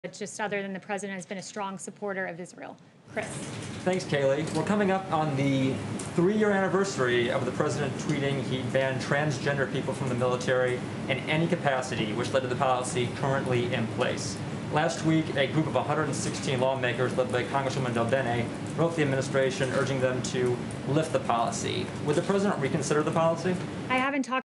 just other than the president has been a strong supporter of Israel. Chris. Thanks, Kayleigh. We're coming up on the 3-year anniversary of the president tweeting he banned transgender people from the military in any capacity, which led to the policy currently in place. Last week, a group of 116 lawmakers led by Congresswoman Del Bene wrote the administration urging them to lift the policy. Would the president reconsider the policy? I haven't talked